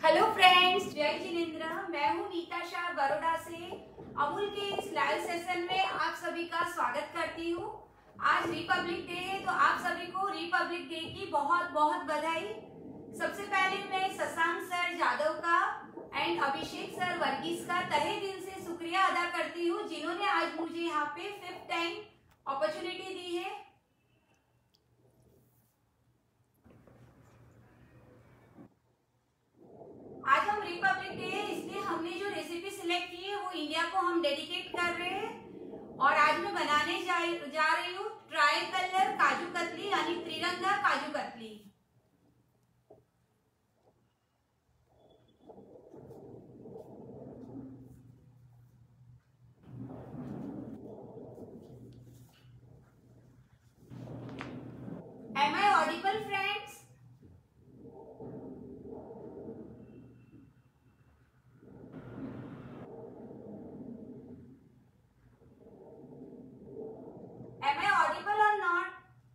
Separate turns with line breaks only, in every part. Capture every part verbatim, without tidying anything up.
Hello friends, जय जिनेंद्र। मैं हूं नीता शाह बड़ौदा से। अमूल के इस लाइव सेशन में आप सभी का स्वागत करती हूं। आज रिपब्लिक डे है, तो आप सभी को रिपब्लिक डे की बहुत बहुत बधाई। सबसे पहले मैं शशांक सर जादव का एंड अभिषेक सर वर्गीस का तहे दिल से शुक्रिया अदा करती हूँ, जिन्होंने आज मुझे यहाँ पे फिफ्थ टाइम अपॉर्चुनिटी दी है। आज हम रिपब्लिक डे है, इसलिए हमने जो रेसिपी सिलेक्ट की है वो इंडिया को हम डेडिकेट कर रहे हैं। और आज मैं बनाने जा, जा रही हूँ ट्राई कलर काजू कतली, यानी त्रिरंगा kaju katli. Am I audible, friends? Am I audible or not?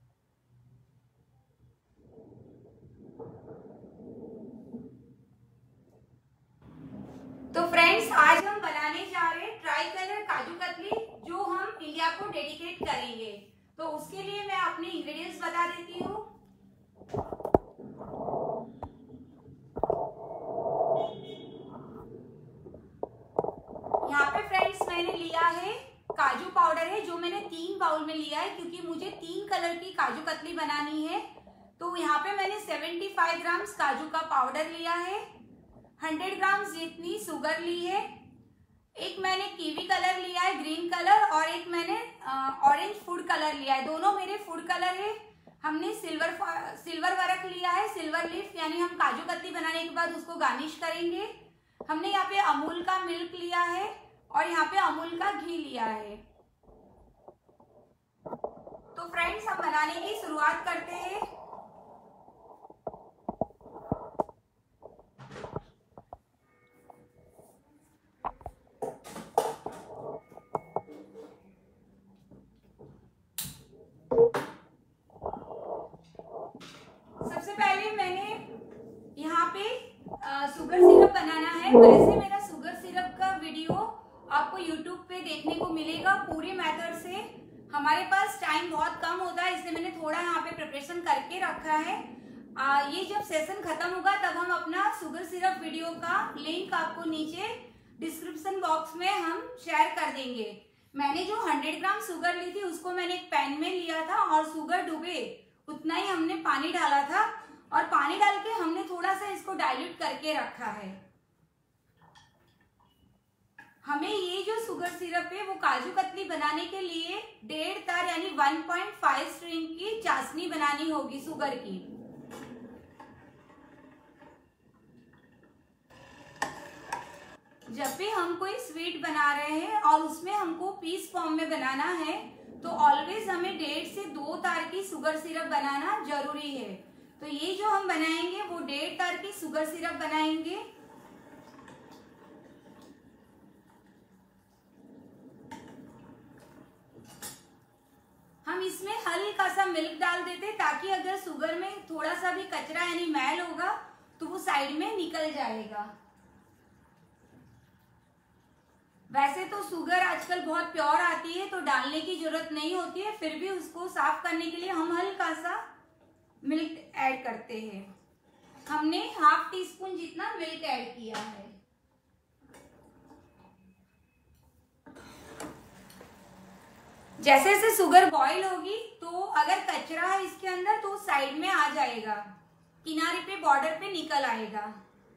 तो फ्रेंड्स, आज हम बनाने जा रहे हैं ट्राई कलर काजू कतली, जो हम इंडिया को डेडिकेट करेंगे। तो उसके लिए मैं अपने इंग्रेडिएंट्स बता देती हूँ। यहाँ पे फ्रेंड्स मैंने लिया है काजू पाउडर है, जो मैंने तीन बाउल में लिया है, क्योंकि मुझे तीन कलर की काजू कतली बनानी है। तो यहाँ पे मैंने पचहत्तर ग्राम काजू का पाउडर लिया है, सौ ग्राम जितनी शुगर ली है, एक मैंने कीवी कलर लिया है ग्रीन कलर, और एक मैंने ऑरेंज फूड कलर लिया है। दोनों मेरे फूड कलर है। हमने सिल्वर सिल्वर वर्क लिया है, सिल्वर लीफ, यानी हम काजू कतली बनाने के बाद उसको गार्निश करेंगे। हमने यहाँ पे अमूल का मिल्क लिया है और यहाँ पे अमूल का घी लिया है। तो फ्रेंड्स, हम बनाने की शुरुआत करते हैं। सबसे पहले मैंने यहाँ पे शुगर सिरप बनाना है। वैसे मेरा शुगर सिरप का वीडियो आपको यूट्यूब पे देखने को मिलेगा पूरे मेथड से। हमारे पास टाइम बहुत कम होता है, इसलिए मैंने थोड़ा यहाँ पे प्रिपरेशन करके रखा है। आ, ये जब सेशन खत्म होगा तब हम अपना शुगर सिरप वीडियो का लिंक आपको नीचे डिस्क्रिप्शन बॉक्स में हम शेयर कर देंगे। मैंने जो सौ ग्राम शुगर ली थी उसको मैंने एक पैन में लिया था, और शुगर डूबे उतना ही हमने पानी डाला था, और पानी डाल के हमने थोड़ा सा इसको डाइल्यूट करके रखा है। हमें ये जो शुगर सिरप है वो काजू कतली बनाने के लिए डेढ़ तार यानी वन पॉइंट फाइव स्ट्रिंग की चाशनी बनानी होगी शुगर की। जब भी हम कोई स्वीट बना रहे हैं और उसमें हमको पीस फॉर्म में बनाना है, तो ऑलवेज हमें डेढ़ से दो तार की शुगर सिरप बनाना जरूरी है। तो ये जो हम बनाएंगे वो डेढ़ तार की शुगर सिरप बनाएंगे। हम इसमें हल्का सा मिल्क डाल देते, ताकि अगर शुगर में थोड़ा सा भी कचरा यानी मैल होगा तो वो साइड में निकल जाएगा। वैसे तो शुगर आजकल बहुत प्योर आती है, तो डालने की जरूरत नहीं होती है, फिर भी उसको साफ करने के लिए हम हल्का सा मिल्क ऐड करते हैं। हमने हाफ टी स्पून जितना मिल्क ऐड किया है। जैसे जैसे शुगर बॉईल होगी तो अगर कचरा है इसके अंदर तो साइड में आ जाएगा, किनारे पे बॉर्डर पे निकल आएगा।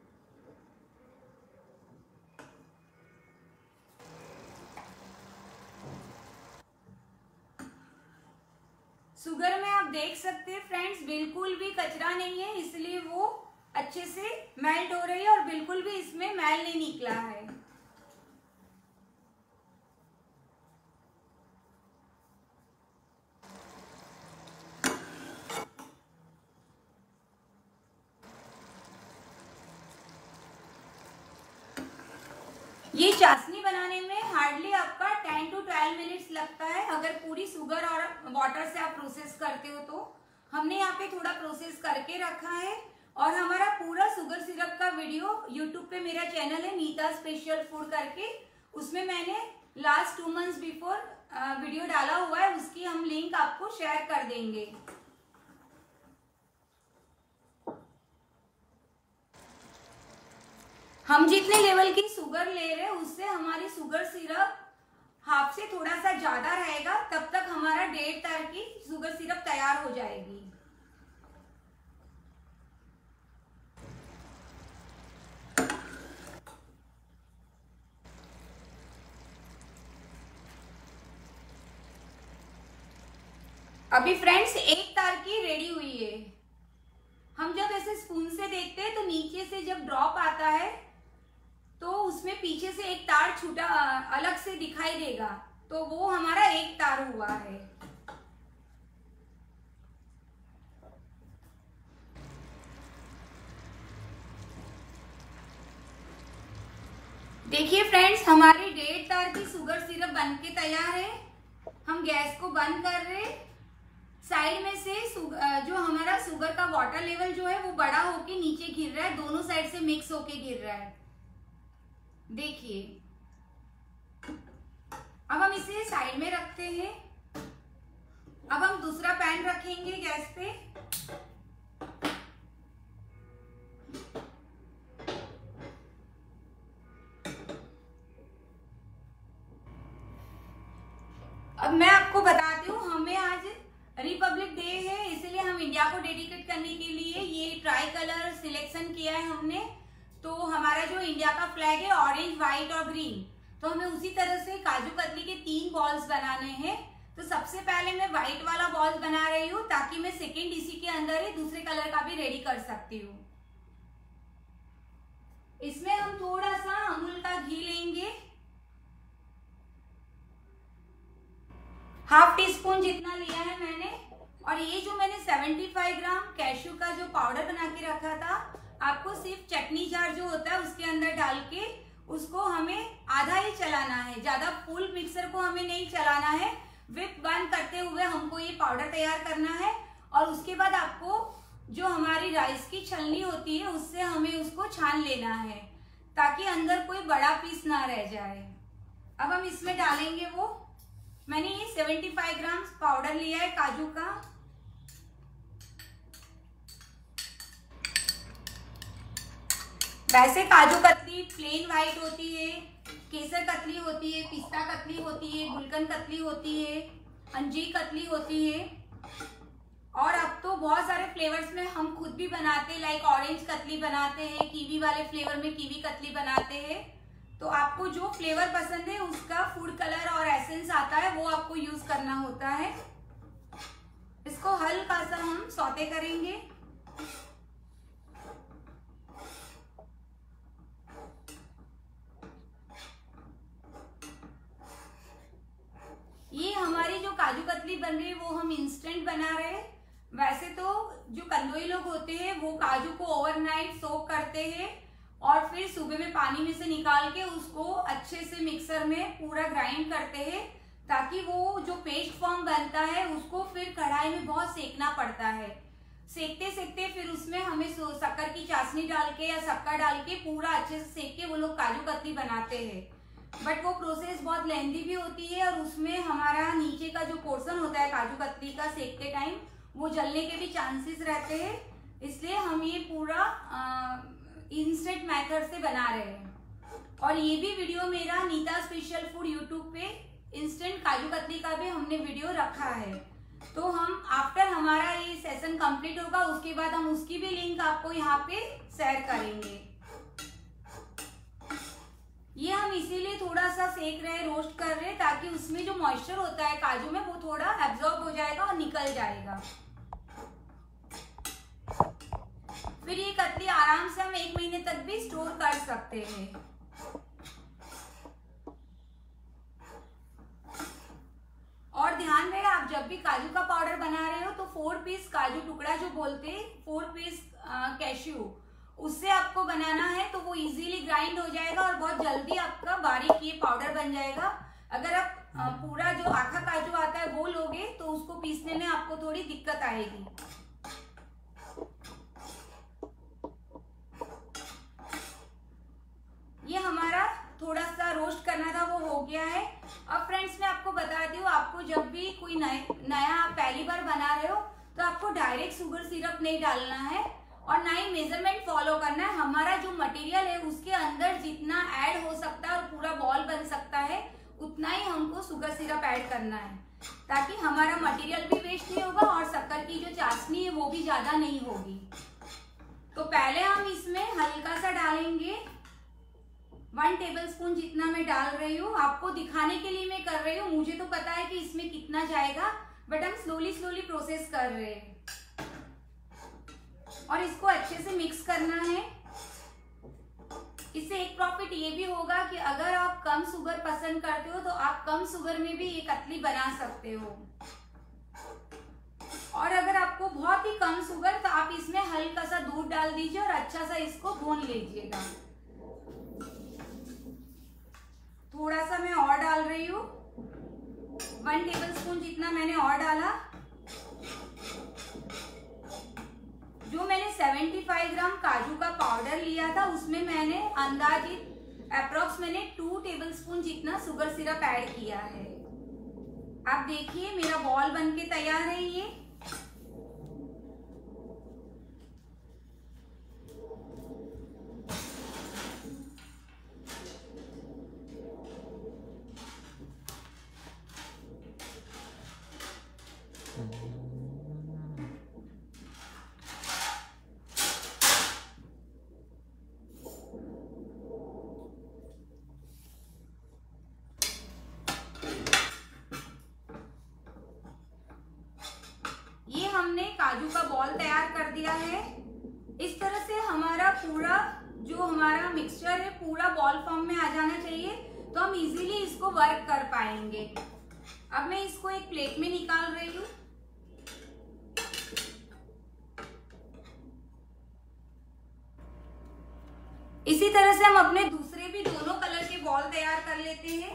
शुगर में आप देख सकते हैं फ्रेंड्स, बिल्कुल भी कचरा नहीं है, इसलिए वो अच्छे से मेल्ट हो रही है और बिल्कुल भी इसमें मैल नहीं निकला है। ये चाशनी बनाने में हार्डली आपका टेन टू ट्वेल्व मिनट्स लगता है, अगर पूरी शुगर और वाटर से आप प्रोसेस करते हो तो। हमने यहाँ पे थोड़ा प्रोसेस करके रखा है और हमारा पूरा शुगर सिरप का वीडियो यूट्यूब पे मेरा चैनल है नीता स्पेशल फूड करके, उसमें मैंने last two months before video डाला हुआ है, उसकी हम लिंक आपको शेयर कर देंगे। हम जितने लेवल की शुगर ले रहे हैं उससे हमारी शुगर सिरप हाफ से थोड़ा सा ज्यादा रहेगा, तब तक हमारा डेढ़ तार की शुगर सिरप तैयार हो जाएगी। अभी फ्रेंड्स एक तार की रेडी हुई है। हम जब ऐसे स्पून से देखते हैं तो नीचे से जब ड्रॉप आता है तो उसमें पीछे से एक तार छूटा अलग से दिखाई देगा, तो वो हमारा एक तार हुआ है। देखिए फ्रेंड्स, हमारी डेढ़ तार की शुगर सिरप बनके तैयार है। हम गैस को बंद कर रहे, साइड में से जो हमारा शुगर का वाटर लेवल जो है वो बड़ा होके नीचे गिर रहा है, दोनों साइड से मिक्स होके गिर रहा है। देखिए, अब हम इसे साइड में रखते हैं। अब हम दूसरा पैन रखेंगे गैस पे। अब मैं आपको बताती हूँ, हमें आज रिपब्लिक डे है, इसलिए हम इंडिया को डेडिकेट करने के लिए ये ट्राई कलर सिलेक्शन किया है हमने। तो हमारा जो इंडिया का फ्लैग है ऑरेंज, व्हाइट और ग्रीन, तो हमें उसी तरह से काजू कतली के तीन बॉल्स बनाने हैं। तो सबसे पहले मैं व्हाइट वाला बॉल बना रही हूँ ताकि मैं सेकेंड इसी के अंदर ही दूसरे कलर का भी रेडी कर सकती हूँ। इसमें हम थोड़ा सा अमूल का घी लेंगे, हाफ टी स्पून जितना लिया है मैंने। और ये जो मैंने पचहत्तर ग्राम कैश्यू का जो पाउडर बना के रखा था, आपको सिर्फ चटनी जार जो होता है उसके अंदर डाल के उसको हमें आधा ही चलाना है, ज्यादा फुल मिक्सर को हमें नहीं चलाना है। विप बंद करते हुए हमको ये पाउडर तैयार करना है। और उसके बाद आपको जो हमारी राइस की छलनी होती है उससे हमें उसको छान लेना है ताकि अंदर कोई बड़ा पीस ना रह जाए। अब हम इसमें डालेंगे वो, मैंने ये पचहत्तर ग्राम पाउडर लिया है काजू का। वैसे काजू कतली प्लेन व्हाइट होती है, केसर कतली होती है, पिस्ता कतली होती है, गुलकंद कतली होती है, अंजीर कतली होती है। और अब तो बहुत सारे फ्लेवर्स में हम खुद भी बनाते हैं, लाइक ऑरेंज कतली बनाते हैं, कीवी वाले फ्लेवर में कीवी कतली बनाते हैं। तो आपको जो फ्लेवर पसंद है उसका फूड कलर और एसेंस आता है वो आपको यूज करना होता है। इसको हल्का सा हम सौते करेंगे। ये हमारी जो काजू कतली बन रही है वो हम इंस्टेंट बना रहे हैं। वैसे तो जो कंदोई लोग होते हैं वो काजू को ओवरनाइट सोक करते हैं और फिर सुबह में पानी में से निकाल के उसको अच्छे से मिक्सर में पूरा ग्राइंड करते हैं ताकि वो जो पेस्ट फॉर्म बनता है उसको फिर कढ़ाई में बहुत सेकना पड़ता है। सेकते सेकते फिर उसमें हमें शक्कर की चाशनी डाल के या शक्कर डाल के पूरा अच्छे से सेक के वो लोग काजू कतली बनाते हैं। बट वो प्रोसेस बहुत लेंथी भी होती है और उसमें हमारा नीचे का जो पोर्शन होता है काजू कतली का सेकते टाइम वो जलने के भी चांसेस रहते हैं। इसलिए हम ये पूरा इंस्टेंट मेथड से बना रहे हैं। और ये भी वीडियो मेरा नीता स्पेशल फूड यूट्यूब पे इंस्टेंट काजू कतली का भी हमने वीडियो रखा है। तो हम आफ्टर हमारा ये सेशन कंप्लीट होगा उसके बाद हम उसकी भी लिंक आपको यहाँ पे शेयर करेंगे। ये हम इसीलिए थोड़ा सा सेक रहे हैं, रोस्ट कर रहे हैं ताकि उसमें जो मॉइस्चर होता है काजू में वो थोड़ा एब्जॉर्ब हो जाएगा और निकल जाएगा। फिर ये कतली आराम से हम एक महीने तक भी स्टोर कर सकते हैं। और ध्यान रहे आप जब भी काजू का पाउडर बना रहे हो तो फोर पीस काजू टुकड़ा जो बोलते हैं, फोर पीस कैश्यू, उससे आपको बनाना है तो वो इजीली ग्राइंड हो जाएगा और बहुत जल्दी आपका बारीक ये पाउडर बन जाएगा। अगर आप पूरा जो आखा काजू आता है वो लोगे तो उसको पीसने में आपको थोड़ी दिक्कत आएगी। आपको जब भी कोई नए नया आप पहली बार बना रहे हो तो आपको डायरेक्ट शुगर सिरप नहीं डालना है और ना ही मेजरमेंट फॉलो करना है। हमारा जो मटेरियल है उसके अंदर जितना ऐड हो सकता है और पूरा बॉल बन सकता है उतना ही हमको शुगर सिरप ऐड करना है, ताकि हमारा मटेरियल भी वेस्ट नहीं होगा और शक्कर की जो चाशनी है वो भी ज्यादा नहीं होगी। तो पहले हम इसमें हल्का सा डालेंगे, वन टेबलस्पून जितना मैं डाल रही हूँ। आपको दिखाने के लिए मैं कर रही हूँ, मुझे तो पता है कि इसमें कितना जाएगा, बट हम स्लोली स्लोली प्रोसेस कर रहे हैं। और इसको अच्छे से मिक्स करना है। इससे एक प्रॉफिट ये भी होगा कि अगर आप कम शुगर पसंद करते हो तो आप कम शुगर में भी ये कतली बना सकते हो। और अगर आपको बहुत ही कम शुगर तो आप इसमें हल्का सा दूध डाल दीजिए और अच्छा सा इसको भून लीजिएगा। थोड़ा सा मैं और डाल रही हूँ, वन टेबलस्पून जितना मैंने और डाला। जो मैंने पचहत्तर ग्राम काजू का पाउडर लिया था उसमें मैंने अंदाजित अप्रोक्स मैंने टू टेबलस्पून जितना शुगर सिरप ऐड किया है। आप देखिए मेरा बॉल बनके तैयार है ये। हमने काजू का बॉल तैयार कर दिया है। इस तरह से हमारा पूरा जो हमारा मिक्सचर है पूरा बॉल फॉर्म में आ जाना चाहिए, तो हम इजीली इसको वर्क कर पाएंगे। अब मैं इसको एक प्लेट में निकाल रही हूँ। इसी तरह से हम अपने दूसरे भी दोनों कलर के बॉल तैयार कर लेते हैं।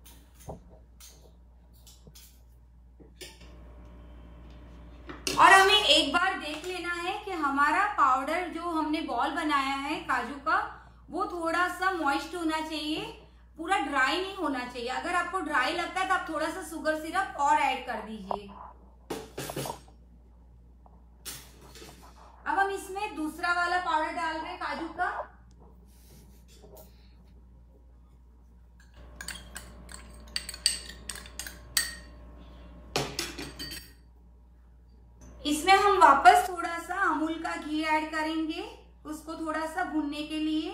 और हमें एक बार देख लेना है कि हमारा पाउडर जो हमने बॉल बनाया है काजू का वो थोड़ा सा मॉइस्ट होना चाहिए, पूरा ड्राई नहीं होना चाहिए। अगर आपको ड्राई लगता है तो आप थोड़ा सा शुगर सिरप और ऐड कर दीजिए। अब हम इसमें दूसरा वाला पाउडर डाल रहे हैं काजू का। इसमें हम वापस थोड़ा सा अमूल का घी ऐड करेंगे, उसको थोड़ा सा भूनने के लिए।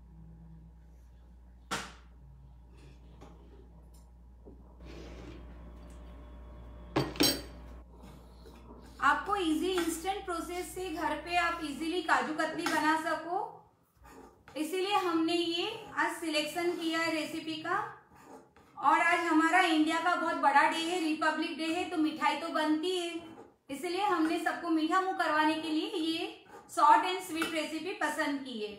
आपको इजी इंस्टेंट प्रोसेस से घर पे आप इजीली काजू कतली बना सको, इसीलिए हमने ये आज सिलेक्शन किया है रेसिपी का। और आज हमारा इंडिया का बहुत बड़ा डे है, रिपब्लिक डे है, तो मिठाई तो बनती है, इसलिए हमने सबको मीठा मुंह करवाने के लिए ये शॉर्ट एंड स्वीट रेसिपी पसंद की है।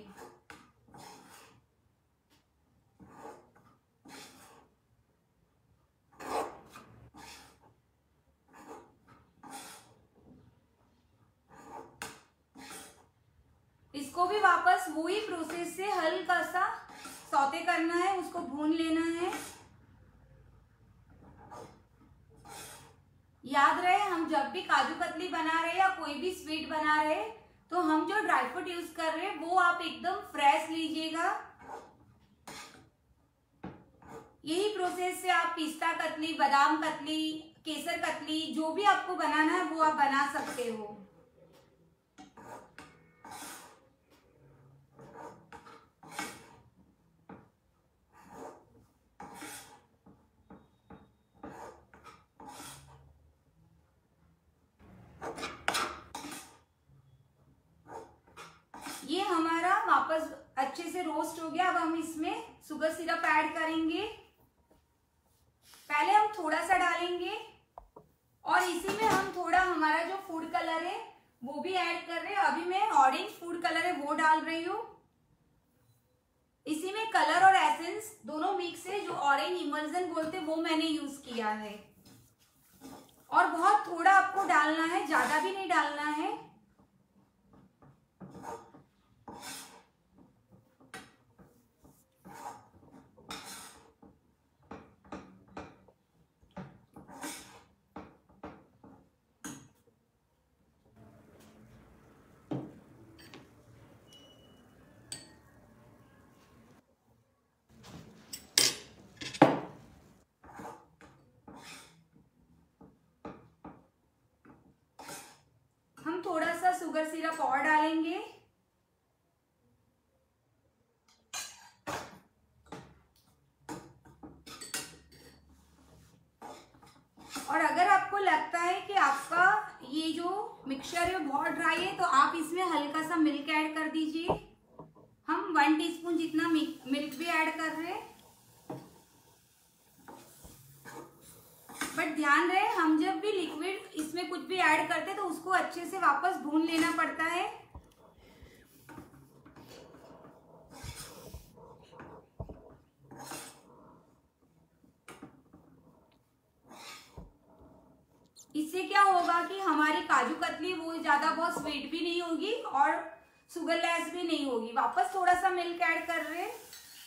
इसको भी वापस वही प्रोसेस से हल्का सा सौते करना है, उसको भून लेना है। याद रहे हम जब भी काजू कतली बना रहे या कोई भी स्वीट बना रहे तो हम जो ड्राई फ्रूट यूज कर रहे हैं वो आप एकदम फ्रेश लीजिएगा। यही प्रोसेस से आप पिस्ता कतली, बादाम कतली, केसर कतली जो भी आपको बनाना है वो आप बना सकते हो। ये हमारा वापस अच्छे से रोस्ट हो गया। अब हम इसमें शुगर सिरप ऐड करेंगे। पहले हम थोड़ा सा डालेंगे और इसी में हम थोड़ा हमारा जो फूड कलर है वो भी ऐड कर रहे हैं। अभी मैं ऑरेंज फूड कलर है वो डाल रही हूँ। इसी में कलर और एसेंस दोनों मिक्स है, जो ऑरेंज इमल्सन बोलते वो मैंने यूज किया है। और बहुत थोड़ा आपको डालना है, ज्यादा भी नहीं डालना है। शुगर सिरप और डालेंगे। और अगर आपको लगता है कि आपका ये जो मिक्सचर है बहुत ड्राई है तो आप इसमें हल्का सा मिल्क ऐड कर दीजिए। हम वन टीस्पून जितना मिल्क भी ऐड कर रहे हैं। बट ध्यान रहे, हम जब भी लिक्विड इसमें कुछ भी ऐड करते हैं तो उसको अच्छे से वापस भून लेना पड़ता है। इससे क्या होगा कि हमारी काजू कतली वो ज्यादा बहुत स्वीट भी नहीं होगी और शुगरलेस भी नहीं होगी। वापस थोड़ा सा मिल्क ऐड कर रहे हैं।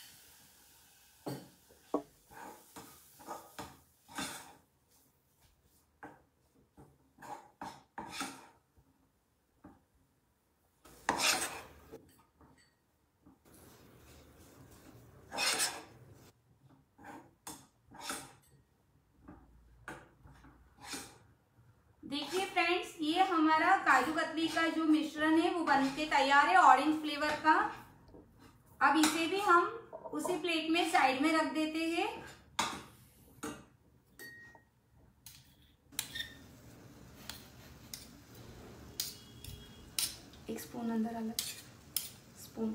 देखिए फ्रेंड्स, ये हमारा काजू कतली का जो मिश्रण है वो बनके तैयार है ऑरेंज फ्लेवर का। अब इसे भी हम उसी प्लेट में साइड में रख देते हैं। एक स्पून अंदर अलग स्पून।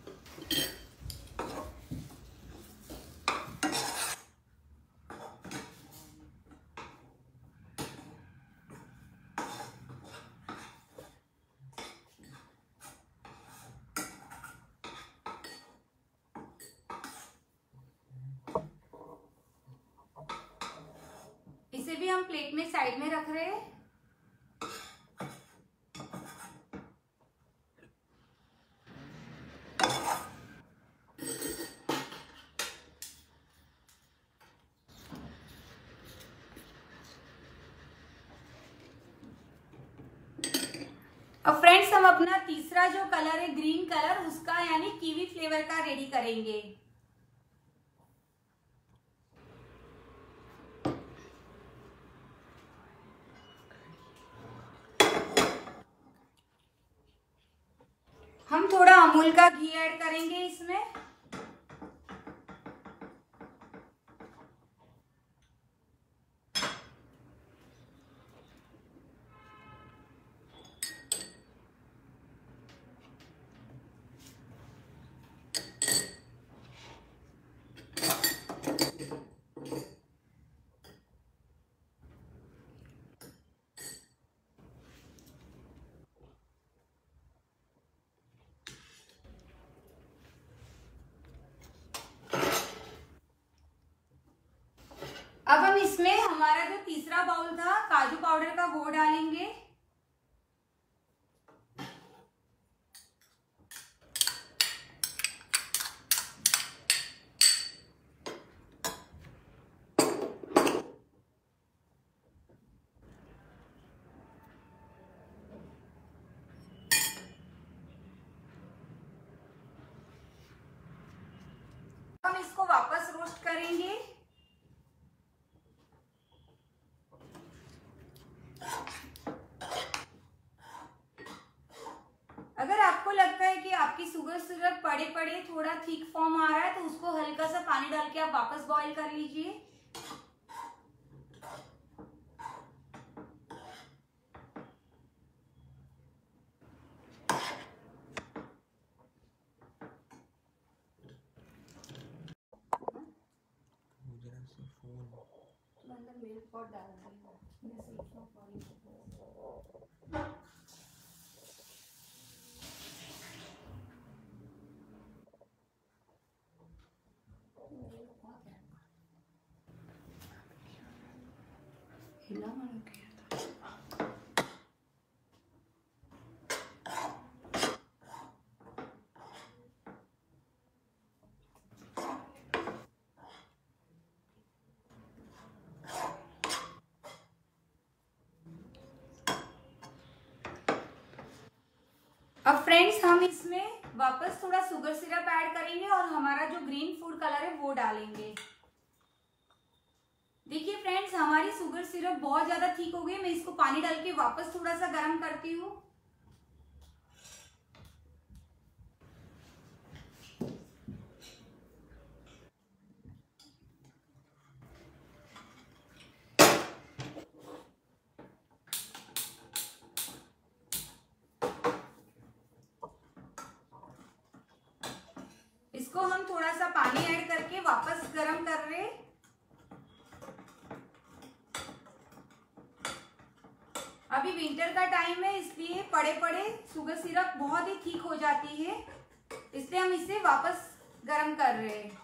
इसे भी हम प्लेट में साइड में रख रहे हैं। अब फ्रेंड्स, हम अपना तीसरा जो कलर है ग्रीन कलर, उसका यानी कीवी फ्लेवर का रेडी करेंगे। हम थोड़ा अमूल का घी ऐड करेंगे इसमें। अब हम इसमें हमारा जो तीसरा बाउल था काजू पाउडर का वो डालेंगे। हम इसको वापस रोस्ट करेंगे। अगर आपको लगता है कि आपकी शुगर सिरप पड़े पड़े थोड़ा थिक फॉर्म आ रहा है तो उसको हल्का सा पानी डाल के आप वापस बॉईल कर लीजिए। अंदर मिल्क पॉट डाल हिला मारो किया था। अब फ्रेंड्स, हम इसमें वापस थोड़ा शुगर सिरप ऐड करेंगे और हमारा जो ग्रीन फूड कलर है वो डालेंगे। देखिए फ्रेंड्स, हमारी शुगर सिरप बहुत ज्यादा ठीक हो गई। मैं इसको पानी डाल के वापस थोड़ा सा गर्म करती हूँ। इसको हम थोड़ा सा पानी ऐड करके वापस गरम कर रहे हैं। अभी विंटर का टाइम है, इसलिए पड़े पड़े शुगर सिरप बहुत ही थिक हो जाती है, इसलिए हम इसे वापस गरम कर रहे हैं।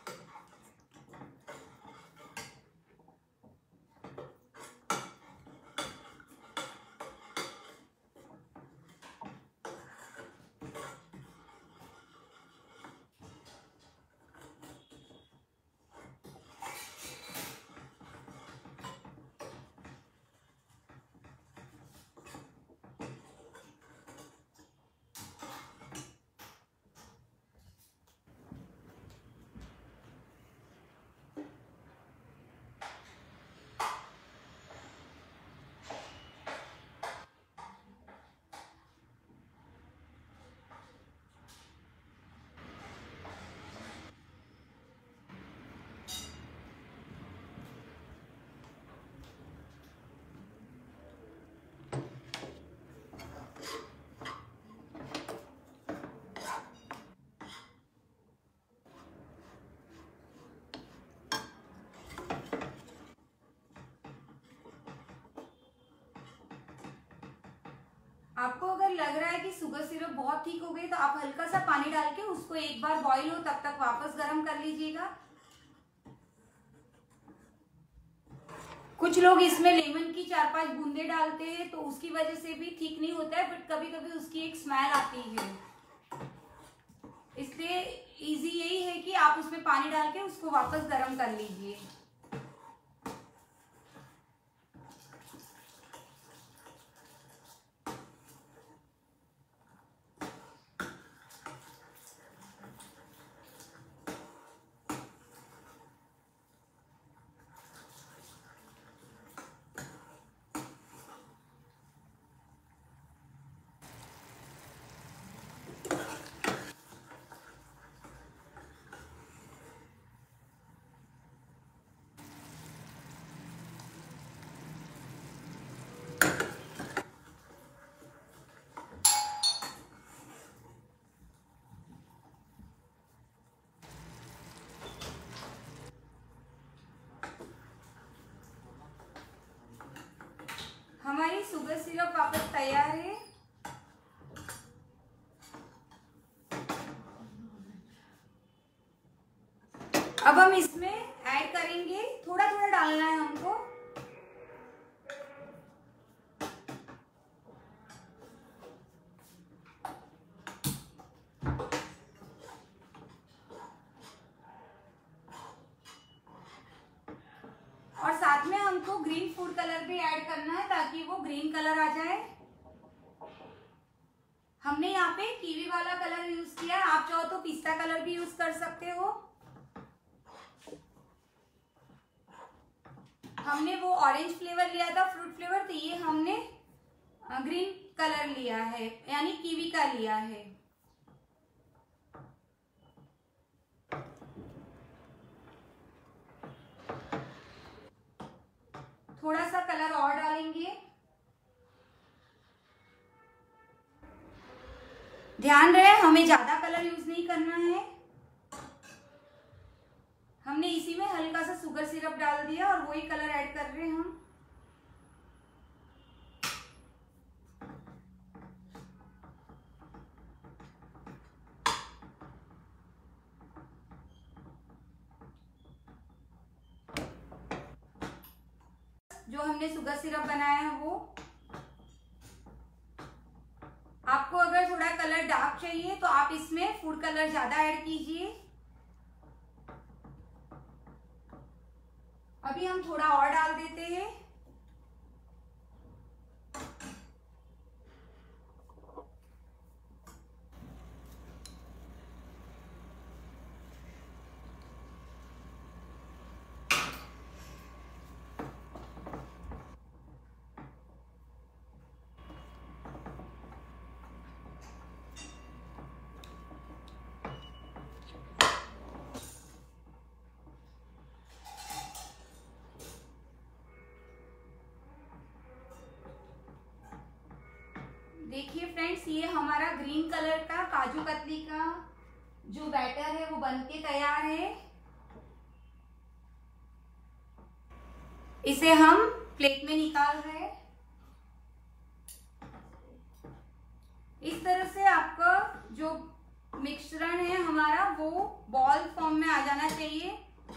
आपको अगर लग रहा है कि शुगर सिरप बहुत ठीक हो गई तो आप हल्का सा पानी डाल के उसको एक बार बॉईल हो तब तक वापस गर्म कर लीजिएगा। कुछ लोग इसमें लेमन की चार पांच बूंदे डालते हैं तो उसकी वजह से भी ठीक नहीं होता है, बट कभी कभी उसकी एक स्मेल आती है, इसलिए इजी यही है कि आप उसमें पानी डाल के उसको वापस गर्म कर लीजिए। हमारी शुगर सिरप वापस तैयार है। अब हम इसमें ऐड करेंगे, थोड़ा थोड़ा डालना है हमको, और साथ में हमको ग्रीन फूड कलर भी ऐड करना है ताकि वो ग्रीन कलर आ जाए। हमने यहाँ पे कीवी वाला कलर यूज किया, आप चाहो तो पिस्ता कलर भी यूज कर सकते हो। हमने वो ऑरेंज फ्लेवर लिया था, फ्रूट फ्लेवर, तो ये हमने ग्रीन कलर लिया है, यानी कीवी का लिया है। थोड़ा सा कलर और डालेंगे। ध्यान रहे हमें ज्यादा कलर यूज नहीं करना है। हमने इसी में हल्का सा शुगर सिरप डाल दिया और वही कलर ऐड कर रहे हैं हम। जो हमने शुगर सिरप बनाया है वो, आपको अगर थोड़ा कलर डार्क चाहिए तो आप इसमें फूड कलर ज्यादा ऐड कीजिए। अभी हम थोड़ा और डाल देते हैं। देखिए फ्रेंड्स, ये हमारा ग्रीन कलर का काजू कतली का जो बैटर है वो बनके तैयार है। इसे हम प्लेट में निकाल रहे हैं। इस तरह से आपका जो मिश्रण है हमारा वो बॉल फॉर्म में आ जाना चाहिए।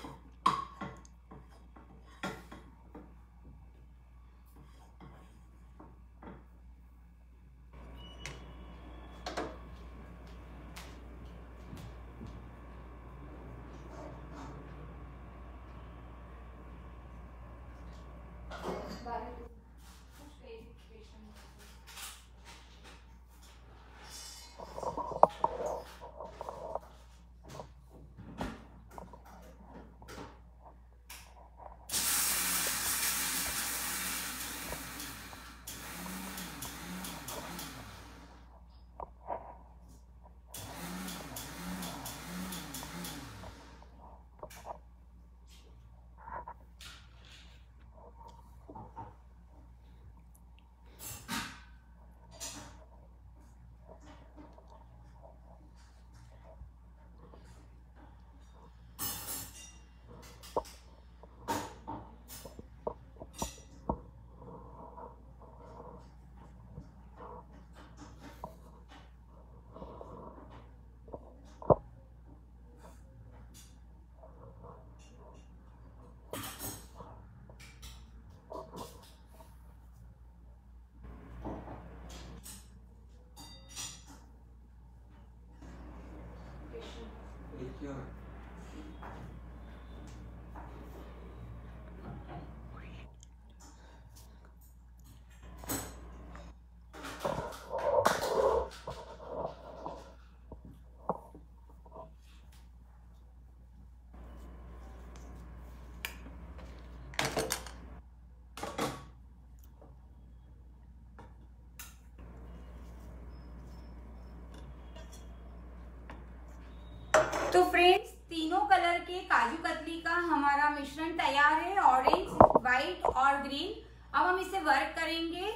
तो फ्रेंड्स, तीनों कलर के काजू कतली का हमारा मिश्रण तैयार है, ऑरेंज, व्हाइट और ग्रीन। अब हम इसे वर्क करेंगे।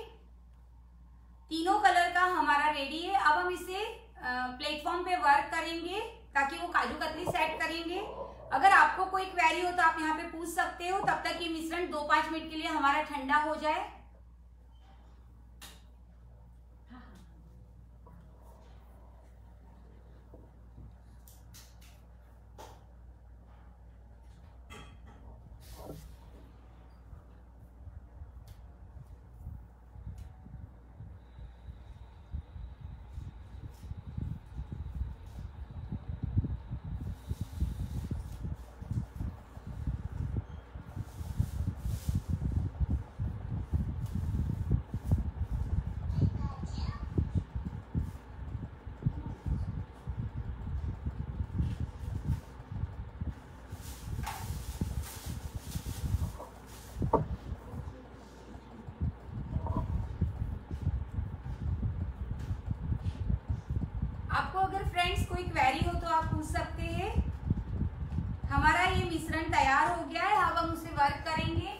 तीनों कलर का हमारा रेडी है। अब हम इसे प्लेटफॉर्म पे वर्क करेंगे ताकि वो काजू कतली सेट करेंगे। अगर आपको कोई क्वेरी हो तो आप यहाँ पे पूछ सकते हो, तब तक ये मिश्रण दो पांच मिनट के लिए हमारा ठंडा हो जाए। आपको अगर फ्रेंड्स कोई क्वेरी हो तो आप पूछ सकते हैं। हमारा ये मिश्रण तैयार हो गया है। अब हम उसे वर्क करेंगे।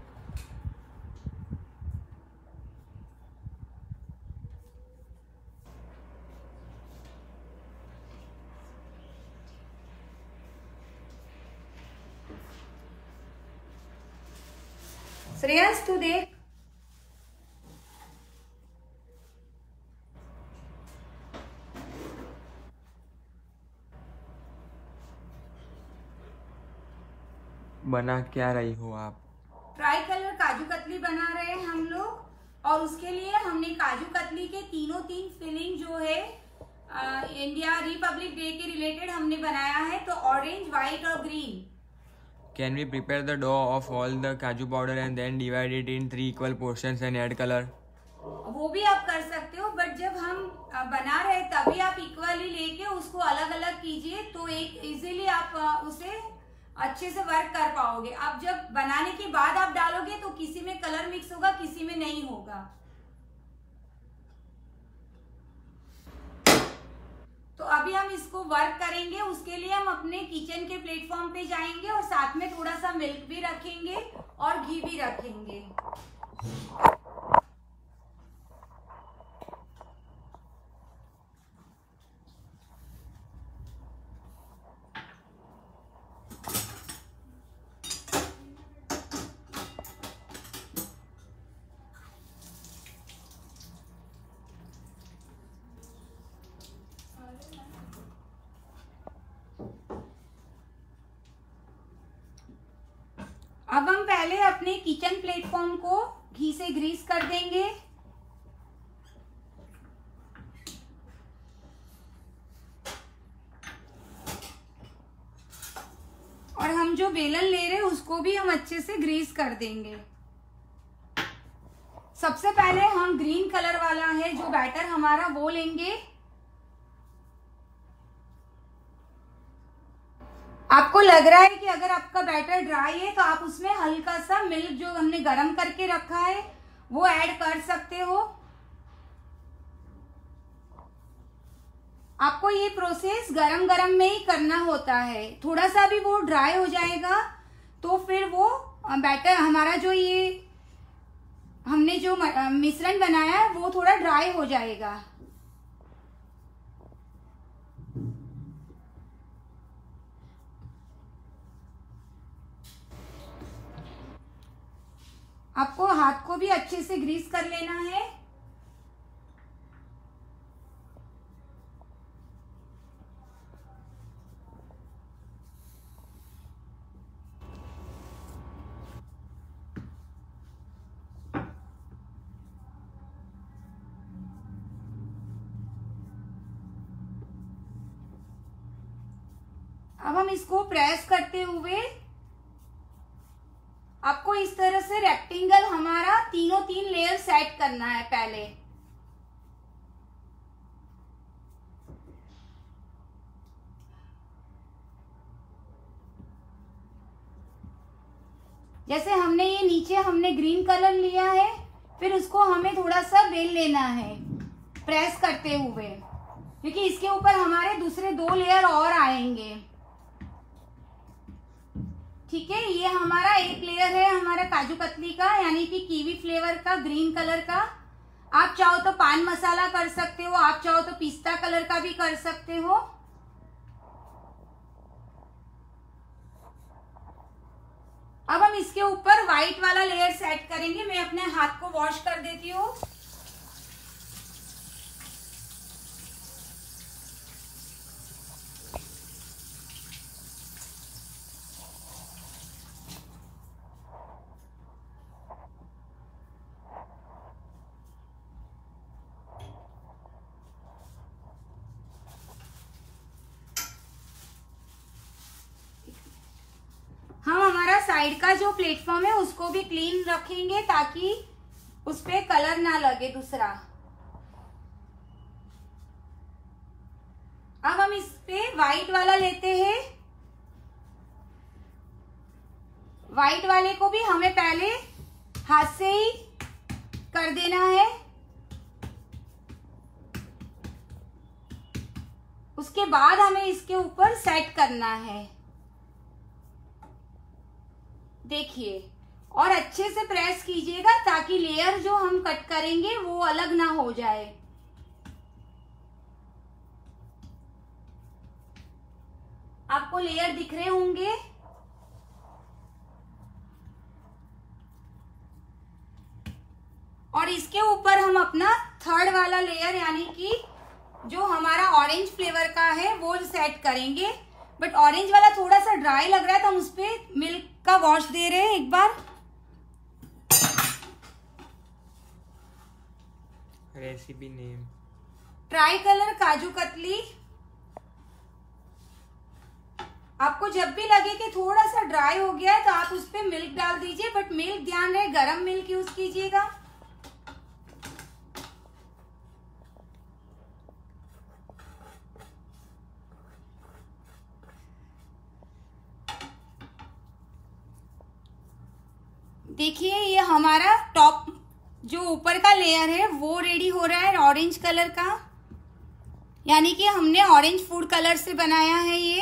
श्रेयस, तू देख।
बना क्या रही हो आप?
ट्राई कलर काजू कतली बना रहे हैं हम लोग, और उसके लिए हमने काजू कतली के तीनों तीन फिलिंग जो है आ, इंडिया रिपब्लिक डे के रिलेटेड हमने बनाया है। तो ऑरेंज, व्हाइट और green.
Can we prepare the dough of all the kaju powder and then divide it in three equal portions and add color?
वो भी आप कर सकते हो, बट जब हम बना रहे तभी आप इक्वली लेके उसको अलग अलग कीजिए, तो एक इजीली आप उसे अच्छे से वर्क कर पाओगे। अब जब बनाने के बाद आप डालोगे तो किसी में कलर मिक्स होगा, किसी में नहीं होगा। तो अभी हम इसको वर्क करेंगे। उसके लिए हम अपने किचन के प्लेटफॉर्म पे जाएंगे और साथ में थोड़ा सा मिल्क भी रखेंगे और घी भी रखेंगे। अब हम पहले अपने किचन प्लेटफॉर्म को घी से ग्रीस कर देंगे। और हम जो बेलन ले रहे हैं उसको भी हम अच्छे से ग्रीस कर देंगे। सबसे पहले हम ग्रीन कलर वाला है जो बैटर हमारा वो लेंगे। आपको लग रहा है कि अगर आपका बैटर ड्राई है तो आप उसमें हल्का सा मिल्क जो हमने गरम करके रखा है वो ऐड कर सकते हो। आपको ये प्रोसेस गरम गरम में ही करना होता है। थोड़ा सा भी वो ड्राई हो जाएगा तो फिर वो बैटर हमारा जो ये हमने जो मिश्रण बनाया है वो थोड़ा ड्राई हो जाएगा। आपको हाथ को भी अच्छे से ग्रीस कर लेना है। अब हम इसको प्रेस करते हुए आपको इस तरह से रेक्टेंगल हमारा तीनों तीन लेयर सेट करना है पहले। जैसे हमने ये नीचे हमने ग्रीन कलर लिया है, फिर उसको हमें थोड़ा सा बेल लेना है प्रेस करते हुए, क्योंकि इसके ऊपर हमारे दूसरे दो लेयर और आएंगे। ठीक है, ये हमारा एक लेयर है हमारा काजू कतली का, यानी कि कीवी फ्लेवर का ग्रीन कलर का। आप चाहो तो पान मसाला कर सकते हो, आप चाहो तो पिस्ता कलर का भी कर सकते हो। अब हम इसके ऊपर व्हाइट वाला लेयर सेट करेंगे। मैं अपने हाथ को वॉश कर देती हूँ। हम हमारा साइड का जो प्लेटफॉर्म है उसको भी क्लीन रखेंगे ताकि उस पे कलर ना लगे दूसरा। अब हम इस पे व्हाइट वाला लेते हैं। व्हाइट वाले को भी हमें पहले हाथ से ही कर देना है। उसके बाद हमें इसके ऊपर सेट करना है। देखिए, और अच्छे से प्रेस कीजिएगा ताकि लेयर जो हम कट करेंगे वो अलग ना हो जाए। आपको लेयर दिख रहे होंगे। और इसके ऊपर हम अपना थर्ड वाला लेयर यानी कि जो हमारा ऑरेंज फ्लेवर का है वो सेट करेंगे। बट ऑरेंज वाला थोड़ा सा ड्राई लग रहा है तो हम उस पर मिल्क का वॉश दे रहे हैं एक बार।
Recipe name
tri colour kaju katli. आपको जब भी लगे कि थोड़ा सा ड्राई हो गया है तो आप उस पर मिल्क डाल दीजिए, बट मिल्क ध्यान रहे गरम मिल्क यूज कीजिएगा। देखिए, ये हमारा टॉप जो ऊपर का लेयर है वो रेडी हो रहा है ऑरेंज कलर का, यानी कि हमने ऑरेंज फूड कलर से बनाया है ये।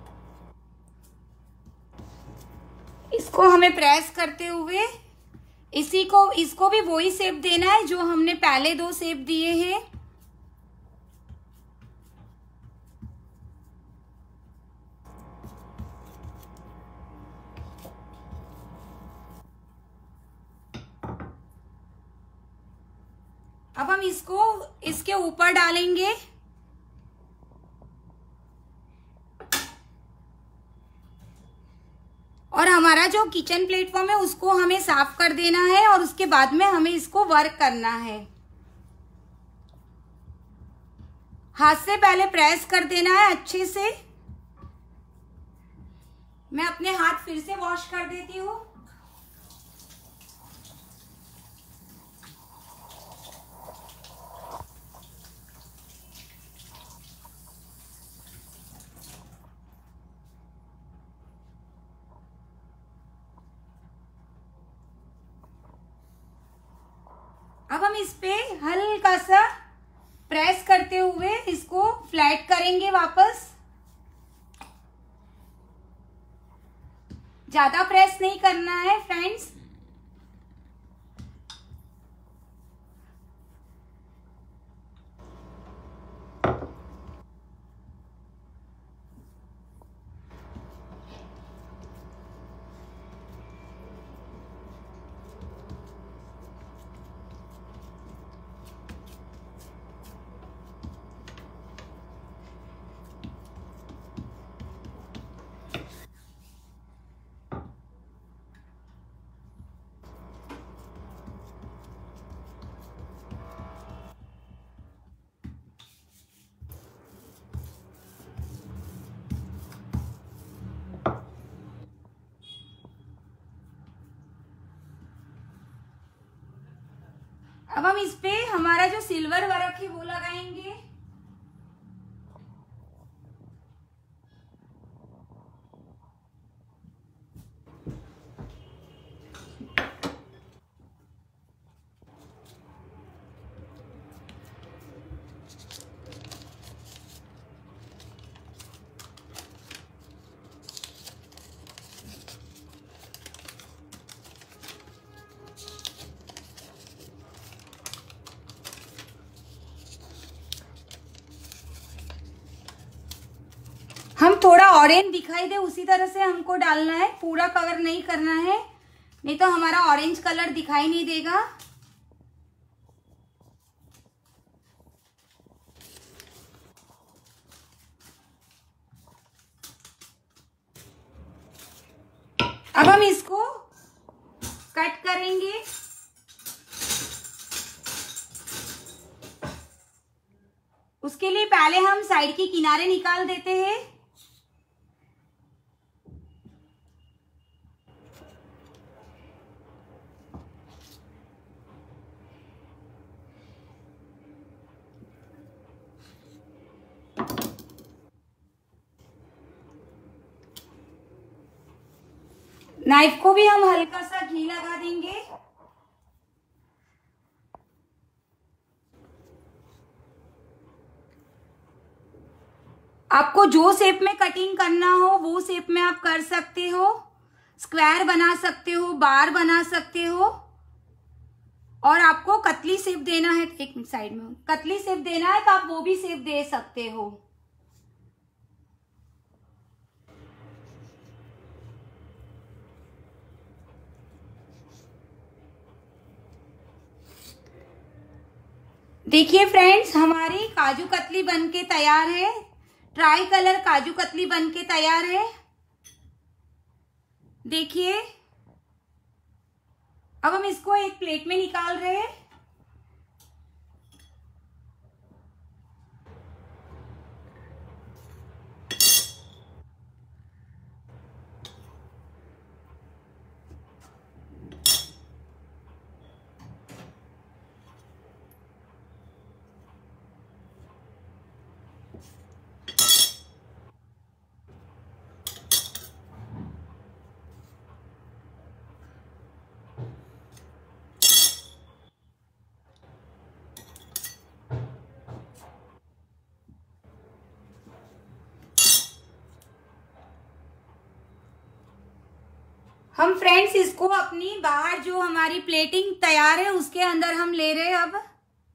इसको हमें प्रेस करते हुए इसी को इसको भी वही शेप देना है जो हमने पहले दो शेप दिए हैं। अब हम इसको इसके ऊपर डालेंगे और हमारा जो किचन प्लेटफॉर्म है उसको हमें साफ कर देना है और उसके बाद में हमें इसको वर्क करना है। हाथ से पहले प्रेस कर देना है अच्छे से। मैं अपने हाथ फिर से वॉश कर देती हूँ। अब हम इस पे हल्का सा प्रेस करते हुए इसको फ्लैट करेंगे वापस। ज्यादा प्रेस नहीं करना है फ्रेंड्स। अब हम इस पे हमारा जो सिल्वर वर्क है वो लगाएंगे। हम थोड़ा ऑरेंज दिखाई दे उसी तरह से हमको डालना है, पूरा कवर नहीं करना है, नहीं तो हमारा ऑरेंज कलर दिखाई नहीं देगा। अब हम इसको कट करेंगे। उसके लिए पहले हम साइड के किनारे निकाल देते हैं। नाइफ को भी हम हल्का सा घी लगा देंगे। आपको जो शेप में कटिंग करना हो वो शेप में आप कर सकते हो। स्क्वायर बना सकते हो, बार बना सकते हो, और आपको कतली शेप देना है, एक मिनट साइड में, कतली शेप देना है तो आप वो भी शेप दे सकते हो। देखिए फ्रेंड्स, हमारी काजू कतली बनके तैयार है। ट्राई कलर काजू कतली बनके तैयार है। देखिए, अब हम इसको एक प्लेट में निकाल रहे हैं। हम फ्रेंड्स इसको अपनी बाहर जो हमारी प्लेटिंग तैयार है उसके अंदर हम ले रहे हैं अब।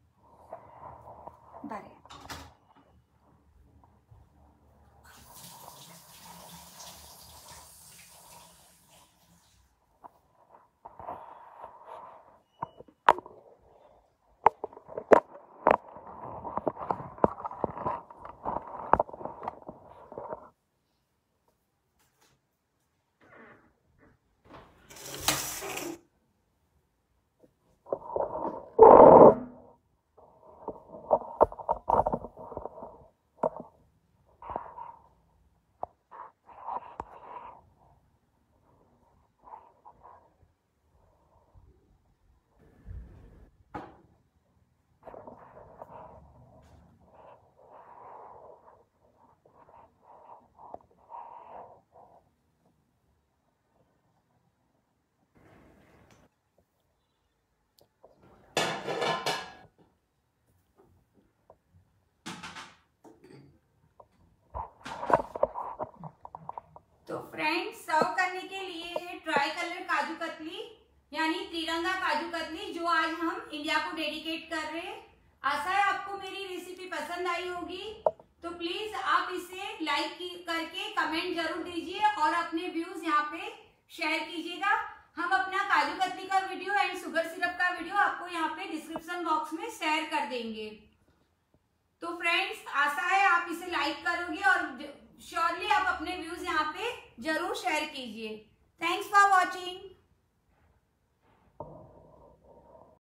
तो फ्रेंड्स सर्व करने के लिए है ट्राई कलर काजू कतली यानी त्रिरंगा काजू कतली जो आज हम इंडिया को डेडिकेट कर रहे हैं। आशा है आपको मेरी रेसिपी पसंद आई होगी, तो प्लीज आप इसे लाइक करके कमेंट जरूर दीजिए और अपने व्यूज यहाँ पे शेयर कीजिएगा। हम अपना काजू कतली का वीडियो एंड शुगर सिरप का वीडियो आपको यहाँ पे डिस्क्रिप्शन बॉक्स में शेयर कर देंगे। तो फ्रेंड्स आशा है आप इसे लाइक करोगे और श्योरली आप अपने व्यूज यहाँ पे जरूर शेयर कीजिए। Thanks for watching.